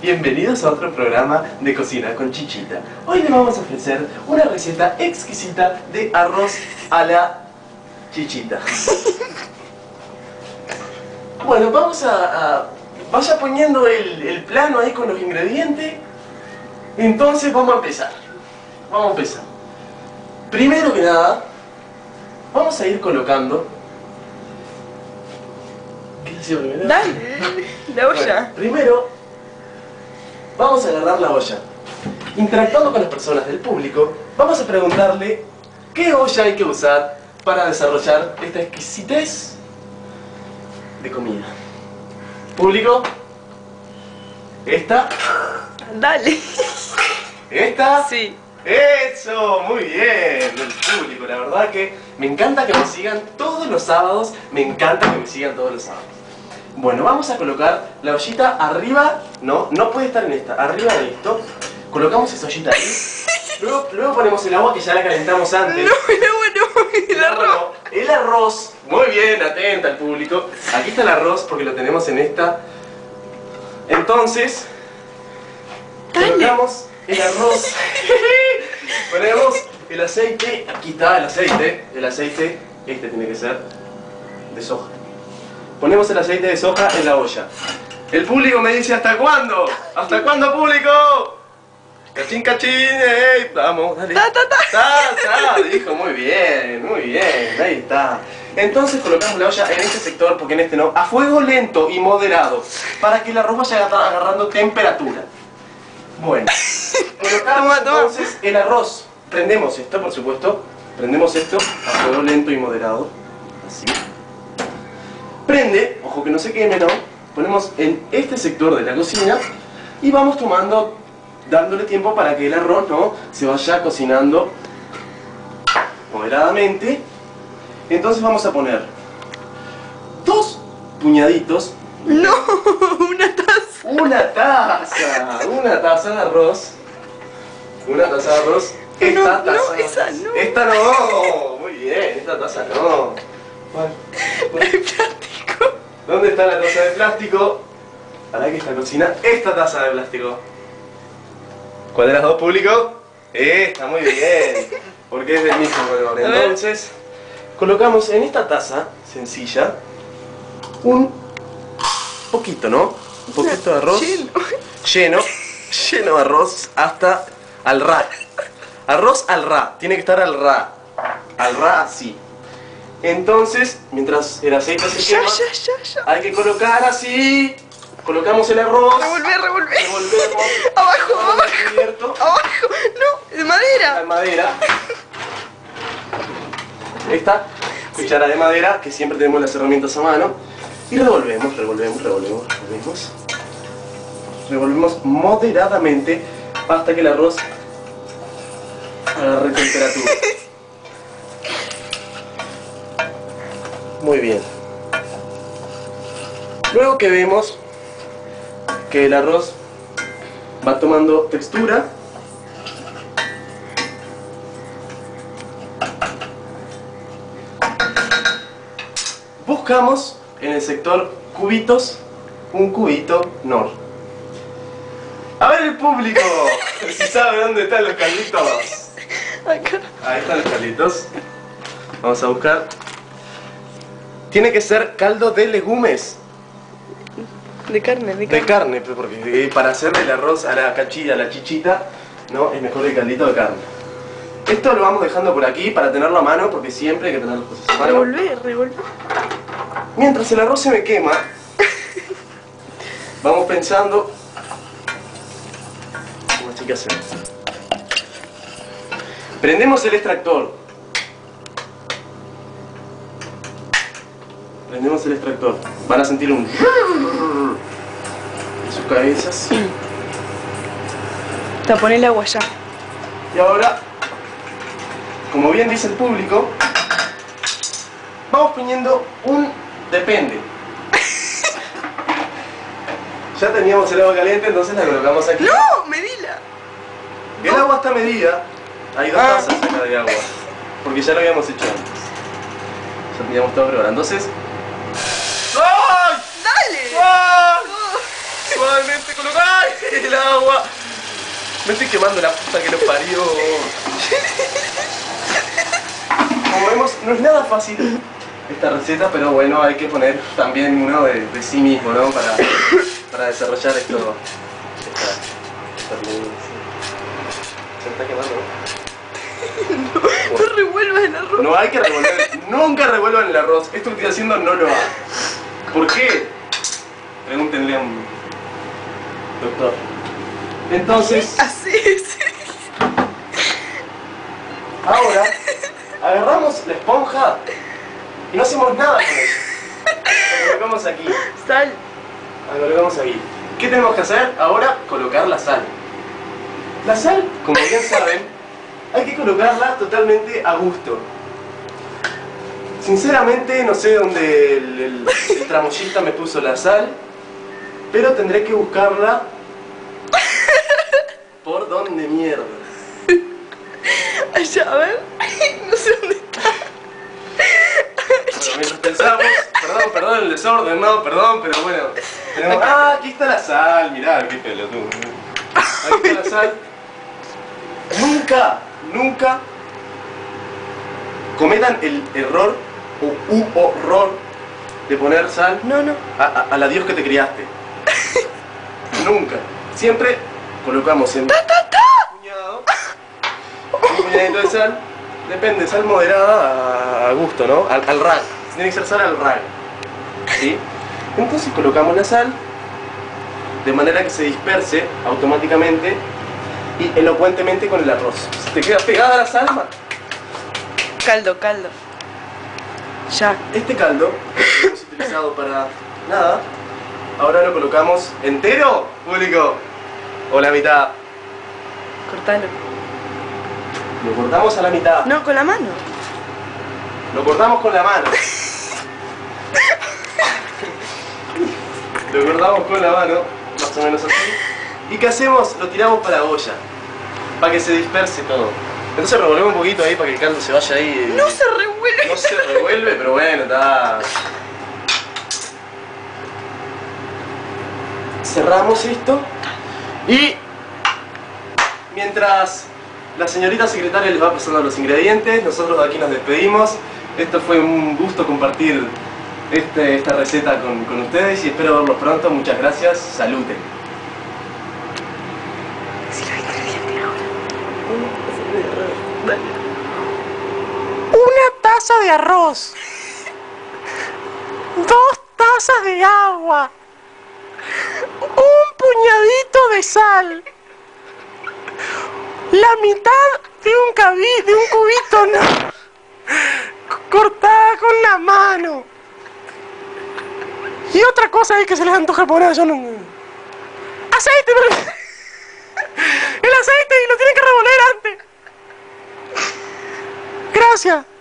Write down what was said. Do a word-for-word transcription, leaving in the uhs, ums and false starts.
bienvenidos a otro programa de Cocina con Chichita. Hoy les vamos a ofrecer una receta exquisita de arroz a la chichita. Bueno, vamos a... a vaya poniendo el, el plano ahí con los ingredientes. Entonces vamos a empezar. Vamos a empezar. Primero que nada, vamos a ir colocando... ¿Qué hacía primero? Dale, la olla. Bueno, primero, vamos a agarrar la olla. Interactuando con las personas del público, vamos a preguntarle qué olla hay que usar para desarrollar esta exquisitez de comida. Público, esta, Dale. esta, Sí. eso, muy bien, el público, la verdad que me encanta que me sigan todos los sábados, me encanta que me sigan todos los sábados. Bueno, vamos a colocar la ollita arriba, no, no puede estar en esta, arriba de esto, colocamos esa ollita ahí, luego, luego ponemos el agua que ya la calentamos antes. No, no, no, el No, arroz. no, el arroz, muy bien, atenta al público, aquí está el arroz porque lo tenemos en esta, entonces, Dale. colocamos el arroz, ponemos el aceite, aquí está el aceite, el aceite, este tiene que ser de soja. Ponemos el aceite de soja en la olla. El público me dice, ¿hasta cuándo? ¿Hasta cuándo, público? Cachín, cachín, ey, vamos, dale. Ta, ta, ta. Ta, ta, dijo, muy bien, muy bien, ahí está. Entonces colocamos la olla en este sector, porque en este no, a fuego lento y moderado, para que el arroz vaya agarrando temperatura. Bueno, colocamos Toma, toma. entonces el arroz. Prendemos esto, por supuesto. Prendemos esto a fuego lento y moderado. Así. Prende, ojo que no se queme, ¿no? Ponemos en este sector de la cocina y vamos tomando, dándole tiempo para que el arroz, ¿no?, se vaya cocinando moderadamente. Entonces vamos a poner dos puñaditos. No, una taza. Una taza, una taza de arroz. Una taza de arroz. Esta No, taza. no, esa no. Esta no. Muy bien, esta taza no. ¿Cuál? ¿Cuál? El plástico. ¿Dónde está la taza de plástico? Para que esta cocina, esta taza de plástico. ¿Cuál de las dos, público? Esta, muy bien. Porque es del mismo color. A ver. Entonces, colocamos en esta taza sencilla un poquito, ¿no? Un poquito de arroz. Lleno. Lleno. Lleno de arroz hasta al ra. Arroz al ra. Tiene que estar al ra. Al ra así. Entonces, mientras el aceite se Ya, quema, ya, ya, ya. hay que colocar así. Colocamos el arroz. Revolver, revolver. Revolvemos. Abajo, Vamos abajo. cubierto. Abajo. No, de La madera. madera. Esta cuchara de madera, que siempre tenemos las herramientas a mano. Y revolvemos, revolvemos, revolvemos, revolvemos. Revolvemos moderadamente hasta que el arroz agarre temperatura. Muy bien. Luego que vemos que el arroz va tomando textura, buscamos en el sector cubitos un cubito Knorr. A ver el público, si sabe dónde están los calditos. Acá. Ahí están los calditos. Vamos a buscar. Tiene que ser caldo de legumes. De carne, de carne. De carne, pues, porque eh, para hacer el arroz a la cachilla, a la chichita, no, es mejor el caldito de carne. Esto lo vamos dejando por aquí para tenerlo a mano, porque siempre hay que tener las cosas a mano. Revolver, revolver. Mientras el arroz se me quema, vamos pensando cómo hay que hacer. Prendemos el extractor. Prendemos el extractor. Van a sentir un en sus cabezas. Tapón el agua ya. Y ahora, como bien dice el público, vamos poniendo un depende. Ya teníamos el agua caliente, entonces la colocamos aquí. No, medila. El agua está medida. Hay dos Ah. tazas acá de agua. Porque ya lo habíamos hecho antes. Ya teníamos todo preparado. Entonces... ¡Ay! Dale. ¡Ay! Suavemente colocar. ¡Ay! el agua. Me estoy quemando la puta que lo parió. Como vemos, no es nada fácil esta receta, pero bueno, hay que poner también uno de, de sí mismo, ¿no? Para, para desarrollar esto. Esta, esta, se está quemando, ¿no? No, no revuelvas el arroz. No hay que revolver, nunca revuelvan el arroz. Esto que estoy haciendo no lo hago. ¿Por qué? Pregúntenle a un doctor. Entonces, Así es. ahora agarramos la esponja y no hacemos nada con ella. La colocamos aquí. Sal. La colocamos aquí. ¿Qué tenemos que hacer? Ahora colocar la sal. La sal, como bien saben, hay que colocarla totalmente a gusto. Sinceramente no sé dónde el, el, el tramoyista me puso la sal, pero tendré que buscarla por donde mierda. Allá, a ver. No sé dónde está. Bueno, mientras pensamos, perdón, perdón el desorden, no, perdón, pero bueno. Tenemos, ah, aquí está la sal, mirá, qué pelotudo. Aquí está la sal. Nunca, nunca cometan el error o u horror de poner sal No, no. a, a, a la Dios que te criaste. Nunca. Siempre colocamos en un puñado, un puñadito de sal. Depende, sal moderada a, a gusto, ¿no? Al, al rag. Tiene que ser sal al rag. ¿Sí? Entonces colocamos la sal de manera que se disperse automáticamente y elocuentemente con el arroz. ¿Se te queda pegada la sal, man? Caldo, caldo. Ya. Este caldo que hemos utilizado para nada, ahora lo colocamos entero, público, o la mitad. Cortalo. Lo cortamos a la mitad. No, con la mano. Lo cortamos con la mano. Lo cortamos con la mano, más o menos así. ¿Y qué hacemos? Lo tiramos para la olla, para que se disperse todo. Entonces revolvemos un poquito ahí para que el caldo se vaya ahí. No se revuelve. No se revuelve, pero bueno, está. Cerramos esto y mientras la señorita secretaria les va pasando los ingredientes, nosotros de aquí nos despedimos. Esto fue un gusto compartir este, esta receta con, con ustedes y espero verlos pronto. Muchas gracias. Saluten. Si lo ingredientes ahora. Una taza de arroz, dos tazas de agua, un puñadito de sal, la mitad de un cabi, de un cubito, no, cortada con la mano, y otra cosa ahí que se les antoja poner, yo no... Aceite, pero... el aceite y lo tienen que revolver antes. Gracias.